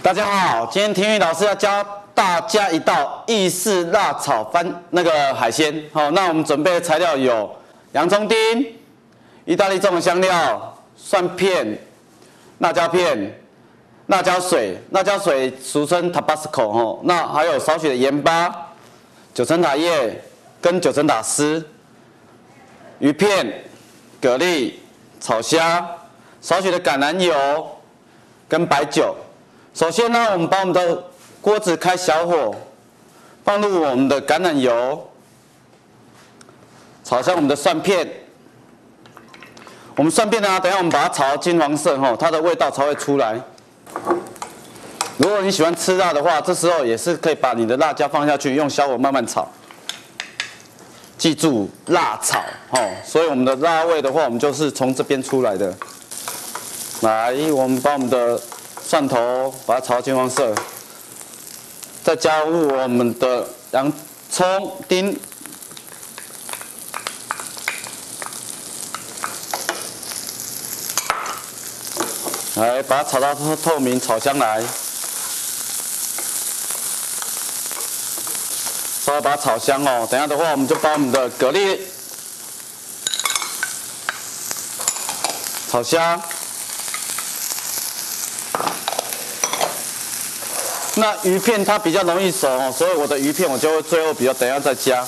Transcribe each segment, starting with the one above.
大家好，今天庭宇老师要教大家一道意式辣炒海鲜。好，那我们准备的材料有洋葱丁、意大利粽香料、蒜片、辣椒片、辣椒水，辣椒水俗称 Tabasco 哈。那还有少许的盐巴、九层塔叶跟九层塔丝、鱼片、蛤蜊、炒虾、少许的橄榄油跟白酒。首先呢，我们把我们的锅子开小火，放入我们的橄榄油，炒香我们的蒜片。我们蒜片呢，等一下我们把它炒到金黄色哈，它的味道才会出来。如果你喜欢吃辣的话，这时候也是可以把你的辣椒放下去，用小火慢慢炒。记住辣炒哦，所以我们的辣味的话，我们就是从这边出来的。来，我们把我们的蒜头把它炒到金黄色，再加入我们的洋葱丁，来把它炒到透明，炒香来，稍微把它炒香哦。等一下的话，我们就把我们的蛤蜊炒香。那鱼片它比较容易熟哦，所以我的鱼片我就会最后等一下再加。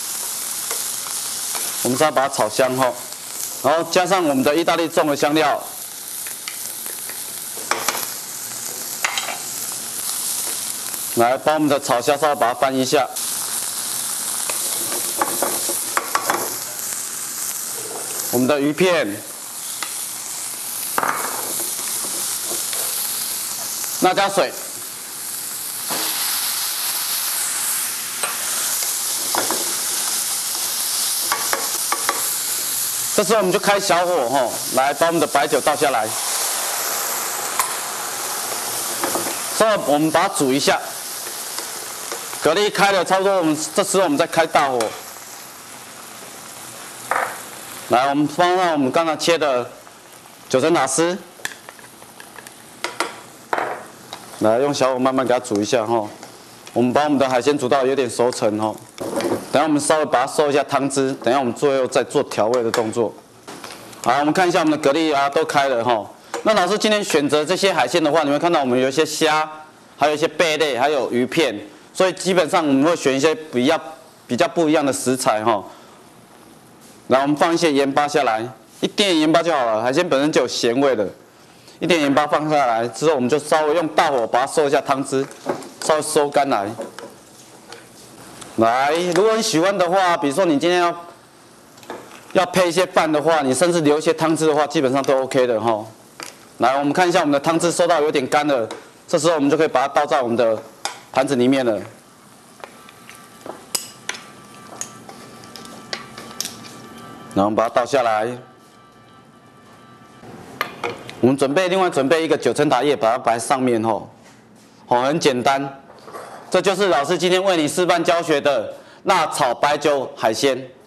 我们稍微把它炒香后，然后加上我们的意大利粽的香料，来把我们的炒虾稍微把它翻一下。我们的鱼片、辣椒水。这时候我们就开小火吼，来把我们的白酒倒下来，之后我们把它煮一下。蛤蜊开了差不多，这时候我们再开大火。来，我们放上我们刚才切的九层塔丝，来用小火慢慢给它煮一下吼。我们把我们的海鲜煮到有点熟成吼。等一下我们稍微把它收一下汤汁，等一下我们最后再做调味的动作。好，我们看一下我们的蛤蜊啊都开了哈。那老师今天选择这些海鲜的话，你会看到我们有一些虾，还有一些贝类，还有鱼片，所以基本上我们会选一些比较不一样的食材哈。然后我们放一些盐巴下来，一点盐巴就好了，海鲜本身就有咸味的，一点盐巴放下来之后，我们就稍微用大火把它收一下汤汁，稍微收干来。来，如果你喜欢的话，比如说你今天要配一些饭的话，你甚至留一些汤汁的话，基本上都 OK 的哈。来，我们看一下我们的汤汁收到有点干了，这时候我们就可以把它倒在我们的盘子里面了。然后我们把它倒下来，我们另外准备一个九层塔叶，把它摆在上面吼，很简单。这就是老师今天为你示范教学的辣炒白酒海鲜。